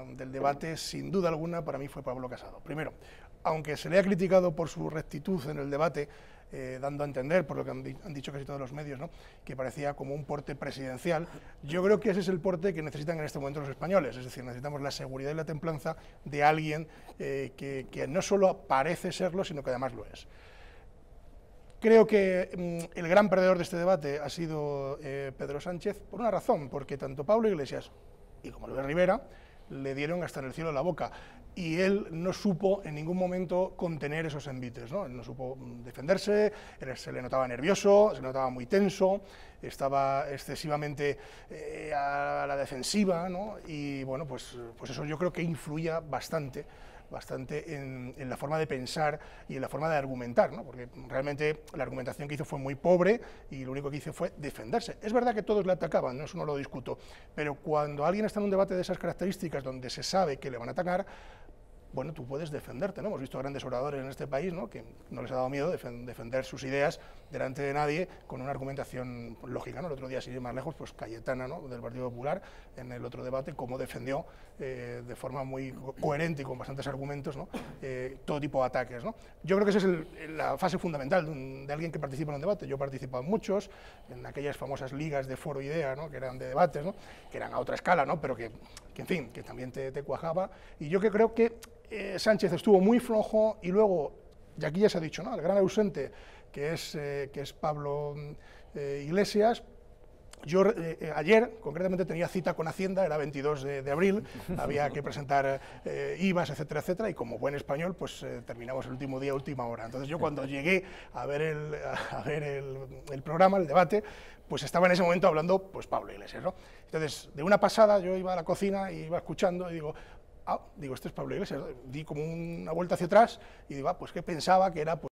del debate, sin duda alguna, para mí fue Pablo Casado. Primero, aunque se le ha criticado por su rectitud en el debate, dando a entender, por lo que han dicho casi todos los medios, ¿no?, que parecía como un porte presidencial, yo creo que ese es el porte que necesitan en este momento los españoles, es decir, necesitamos la seguridad y la templanza de alguien que no solo parece serlo, sino que además lo es. Creo que el gran perdedor de este debate ha sido Pedro Sánchez, por una razón, porque tanto Pablo Iglesias y como Albert Rivera le dieron hasta en el cielo la boca, y él no supo en ningún momento contener esos envites, ¿no? Él no supo defenderse, se le notaba nervioso, se le notaba muy tenso, estaba excesivamente a la defensiva, ¿no? Y bueno, pues eso yo creo que influía bastante en la forma de pensar y en la forma de argumentar, ¿no? Porque realmente la argumentación que hizo fue muy pobre y lo único que hizo fue defenderse. Es verdad que todos le atacaban, ¿no? Eso no lo discuto, pero cuando alguien está en un debate de esas características donde se sabe que le van a atacar, bueno, tú puedes defenderte, ¿no? Hemos visto grandes oradores en este país, ¿no?, que no les ha dado miedo defender sus ideas delante de nadie con una argumentación lógica, ¿no? El otro día, sin ir más lejos, pues Cayetana, ¿no?, del Partido Popular, en el otro debate, cómo defendió de forma muy coherente y con bastantes argumentos, ¿no?, todo tipo de ataques, ¿no? Yo creo que esa es la fase fundamental de alguien que participa en un debate. Yo he participado en muchos, en aquellas famosas ligas de Foro Idea, ¿no?, que eran de debates, ¿no?, que eran a otra escala, ¿no?, pero que en fin, que también te cuajaba, y yo que creo que Sánchez estuvo muy flojo, y luego, y aquí ya se ha dicho, ¿no?, el gran ausente, que es Pablo Iglesias. Yo ayer, concretamente, tenía cita con Hacienda, era 22 de abril, había que presentar IVAs, etcétera, etcétera, y como buen español, pues terminamos el último día, última hora. Entonces yo cuando llegué a ver el programa, el debate, pues estaba en ese momento hablando pues Pablo Iglesias, ¿no? Entonces, de una pasada, yo iba a la cocina y iba escuchando y digo, este es Pablo Iglesias, di como una vuelta hacia atrás y digo, pues que pensaba que era...